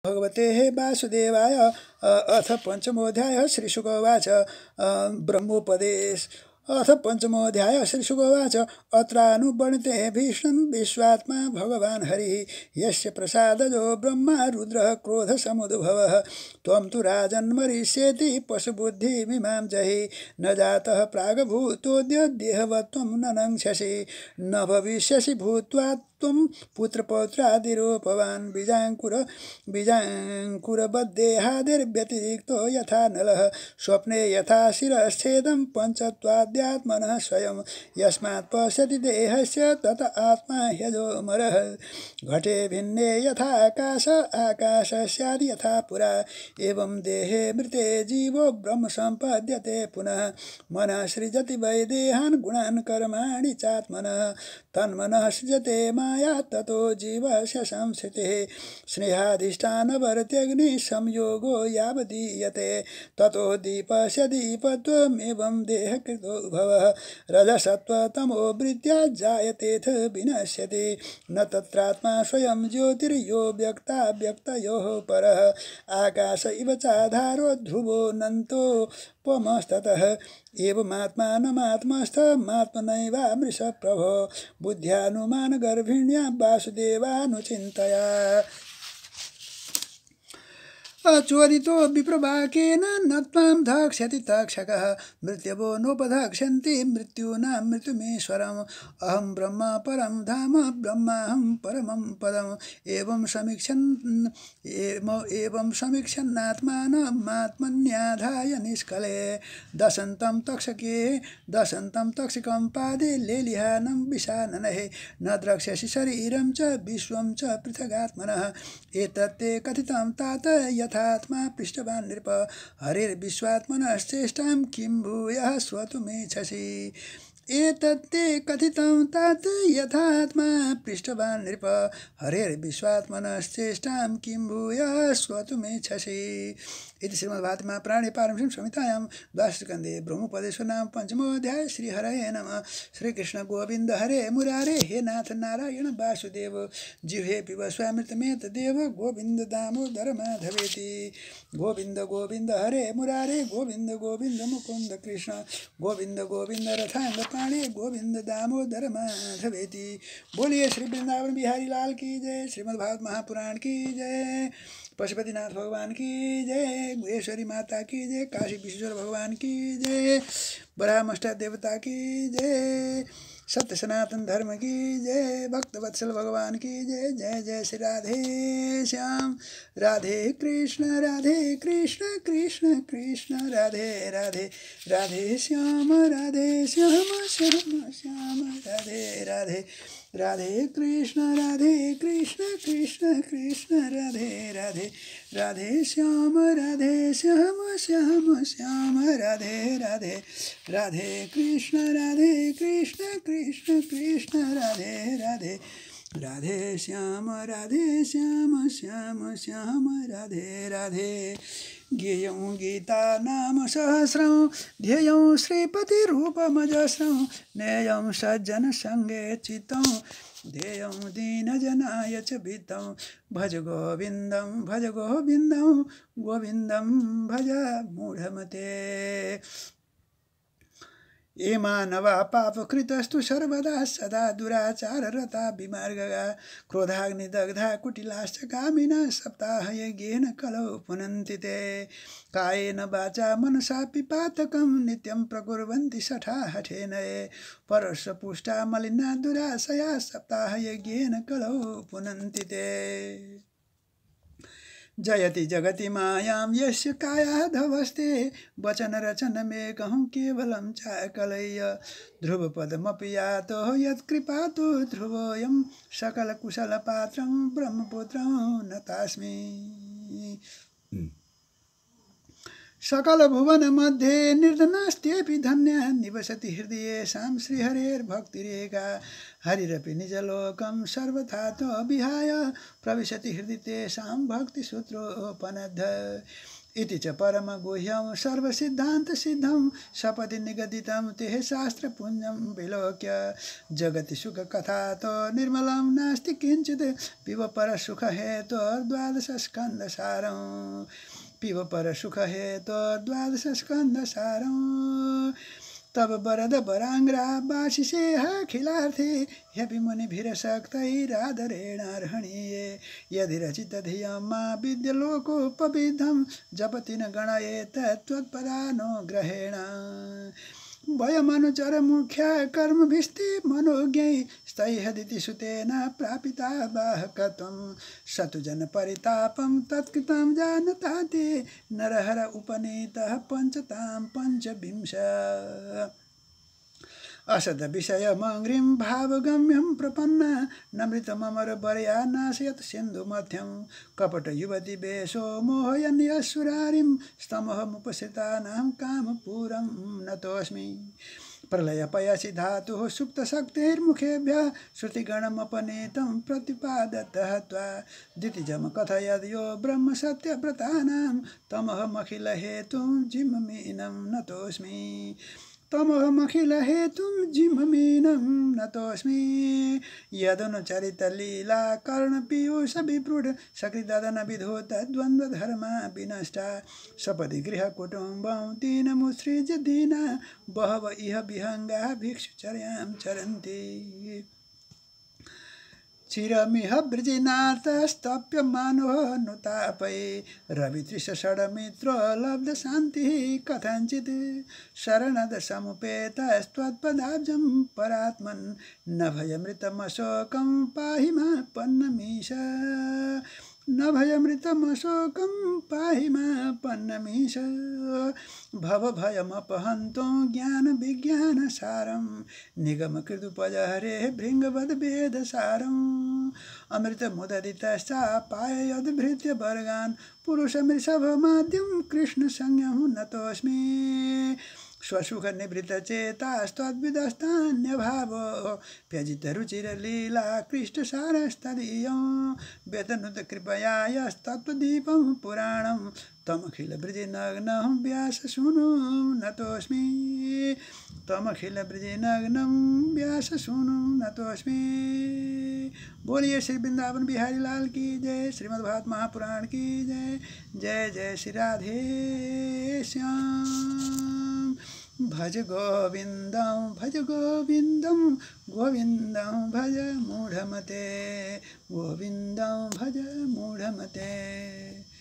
भगवते वासुदेवाय अथ पंचमोऽध्यायः श्रीशुकवाच ब्रह्मोपदेश अथ पंचमोऽध्यायः श्रीशुकवाच अत्रानुवर्णिते भीष्मं विश्वात्मा भगवान् हरिः यस्य प्रसादजो ब्रह्मा रुद्रः क्रोधसमुद्भवः त्वं तु राजन् मरिष्येति पशुबुद्धिमिमां जहि न जातः प्रागभूतोऽद्य देहवत्वं न नङ्क्षसि न भविष्यसि भूत्वा त्वं पुत्रपौत्रादिरूपवान् बीजाङ्कुरबद्धेहादिर्व्यतिरिक्तो यथा नलः स्वप्ने यथा शिरश्छेदं पञ्चत्वाद्यात्मनः स्वयं यस्मात् पश्यति देहस्य तत आत्मा ह्यजोऽमरः घटे भिन्ने यथा आकाश स्याद् यथा पुरा एवं देहे मृते जीवो ब्रह्म सम्पद्यते पुनः मनः सृजति वै देहान् गुणान् कर्माणि चात्मनः तन्मनः सृजते माया ततो जीवस्य संस्थितिः स्नेहाधिष्ठानवर्त्यग्नि संयोगो यावदीयते ततो दीपस्य दीपत्वमेवं देहकृतो भवः रजसत्त्वतमो वृत्त्या जायतेऽथ विनश्यति न तत्रात्मा स्वयं ज्योतिर्यो व्यक्ताव्यक्तयोः परः आकाश इव चाधारो ध्रुवोऽनन्तोपमस्ततः एवमात्मानमात्मस्थमात्मनैवामृष प्रभो बुद्ध्यानुमानगर्भिण्या वासुदेवानुचिन्तया अचोदितो विप्रवाक्येन न त्वां धक्ष्यति तक्षकः मृत्यवो नोपधक्ष्यन्ति मृत्यूनां मृत्युमीश्वरम् अहं ब्रह्म परं धाम ब्रह्माहं परमं पदम् एवं समीक्षन्नात्मानमात्मन्याधाय निष्कले दशन्तं तक्षकं पादे लेलिहानं विषाननः न द्रक्ष्यसि शरीरं च विश्वं च पृथगात्मनः एतत्ते कथितं तात यथात्मा पृष्ठवान् नृप हरिर्विश्वात्मनश्चेष्टां किं भूयः स्वतुमेच्छसि एतत्ते कथितं तात यथात्मा पृष्ठवान् नृप हरिर्विश्वात्मनश्चेष्टां किं भूयः स्वतुमेच्छसि इति श्रीमद्भागवते महापुराणे पारमहंस्यां संहितायां द्वादशस्कन्धे ब्रह्मोपदेशो नाम पंचमोऽध्याय श्रीहरये नमः। श्रीकृष्ण गोविन्द हरे मुरारे हे नाथ नारायण वासुदेव जिह्वे पिब स्वामृतमेतदेव गोविन्द दामोदर माधवेति गोविन्द गोविन्द हरे मुरारे गोविन्द गोविन्द मुकुन्द कृष्ण गोविन्द गोविन्द रथांग पाणे गोविन्द दामोदर माधवेति। बोलिए श्री वृंदावन बिहारी लाल की जय। श्रीमद्भागवत महापुराण की जय। पशुपतिनाथ भगवान की जय। गुहेश्वरी माता की जय। काशी विश्वेश्वर भगवान की जय। बरामष्टा देवता की जय। सत्य सनातन धर्म की जय। भक्त वत्सल भगवान की जय। जय जय श्री राधे श्याम राधे कृष्ण कृष्ण कृष्ण राधे राधे राधे श्याम श्याम श्याम राधे राधे राधे कृष्ण कृष्ण कृष्ण राधे राधे राधे श्याम श्याम श्याम राधे राधे राधे कृष्ण कृष्ण कृष्ण राधे राधे राधे श्याम श्याम श्याम राधे राधे। ज्ञेयं गीता नाम सहस्रं ध्येयं श्रीपतिरूपमजस्रं नेयं सज्जन संगे चित्तं ध्येयं दीनजनाय च भित्तं भज गोविन्दं गोविन्दं भज मूढमते। ये मानवा पापकृतस्तु सर्वदा सदा दुराचाररता विमार्गगा क्रोधाग्निदग्धा कुटिलाश्च कामिनः सप्ताहयज्ञेन कलौ पुनन्ति ते कायेन वाचा मनसा पिपातकं नित्यं प्रकुर्वन्ति शठा हठेन ये परस्वपुष्टा मलिना दुराशया सप्ताहयज्ञेन कलौ पुनन्ति ते। जयति जगति मायां यस्य कायाधवस्ते वचनरचनमेकं केवलं चाकलय्य ध्रुवपदमपि यातो यत्कृपातो ध्रुवोऽयं सकलकुशलपात्रं ब्रह्मपुत्रं नतास्मि। सकल भुवन मध्ये निर्धनास्त्यपि धन्यः निवसति हृदयेषां श्रीहरेर्भक्तिरेका हरिरपि निजलोकं सर्वथा तो विहाय प्रविशति हृदि तेषां भक्तिसूत्रोपनद्ध। इति च परमगुह्यं सर्वसिद्धान्तसिद्धं सपदि निगदितं तेह शास्त्रपुञ्जं विलोक्य जगति सुखकथातो निर्मलं नास्ति किञ्चित् पिब परसुखहेतोर्द्वादशस्कन्धसारं पिब परसुखहेतोर्द्वादशस्कन्धसारं तब वरद वराङ्ग्रा वासिषेऽखिलार्थे ह्यपि मुनिभिरशक्तैरादरेणार्हणीये यदि रचितधियं मा विद्यलोकोपविद्धं जपति न गणयेत त्वत्पदानुग्रहेण वयमनुचर मुख्या कर्मभिस्ते मनोज्ञै स्तैहदिति सुतेन प्रापिता वाहकत्वं शतुजन परितापं तत्कृतं जानता ते नरहर उपनीतः पञ्चतां पञ्चविंश असद विषयमङ्घ्रिं भावगम्यं प्रपन्न नमृतममर बर्या नाशयत् सिन्धुमध्यं कपट युवती वेशो मोहयन् यस्सुरारिं स्तमहमुपसृतानां कामपूरं नतोऽस्मि प्रलय पयसि धातुः सुप्तशक्तिर्मुखेभ्यः श्रुतिगणमपनीतं प्रतिपादतः त्वा द्वितीयं कथयद् यो ब्रह्म सत्यव्रतानां तमहमखिलहेतुं जिममीनं नतोऽस्मि तमहमखिलहेतुं जिममीनं नतोऽस्मि यदनुचरितलीला कर्णपीयूषविप्रूढ सकृददनविधो तद्वन्द्वधर्मा विनष्टा सपदि गृहकुटुम्बं दीनमुत्सृज्य दीना बहव इह विहङ्गाः भिक्षुचर्यां चरन्ति चिरमिह वृजिनार्थस्तप्यमानो नुतापै रवितृषषडमित्रो लब्धशान्तिः कथञ्चित् शरणद समुपेतस्त्वत्पदाब्जं परात्मन् न भयमृतमशोकं पाहि मा पन्नमीश न भयमृतमशोकं पाहि मा पन्नमीश भवभयमपहन्तो ज्ञानविज्ञानसारं निगमकृदुपजहरे भृङ्गवद्वेदसारम् अमृतमुददितश्चापाय यद्भृत्य वर्गान् पुरुषमृषभमाद्यं कृष्णसंज्ञं नतोऽस्मि स्वसुखनिवृत्तचेतास्त्वद्विदस्तान्यभावो व्यजितरुचिरलीला कृष्णसारस्तदीयं वेतनुतकृपया यस्तत्त्वदीपं पुराणं तमखिलवृजिनग्नं व्याससूनुं नतोऽस्मि तमखिलवृजिनग्नं व्याससूनुं नतोऽस्मि। बोलिए श्री वृंदावन बिहारी लाल की जय। श्रीमद्भागवत महापुराण की जय। जय जय श्री राधे श्याम। भज गोविंदं भज गोविंदं गोविंदं भज मूढ़मते गोविंदं भज मूढ़मते।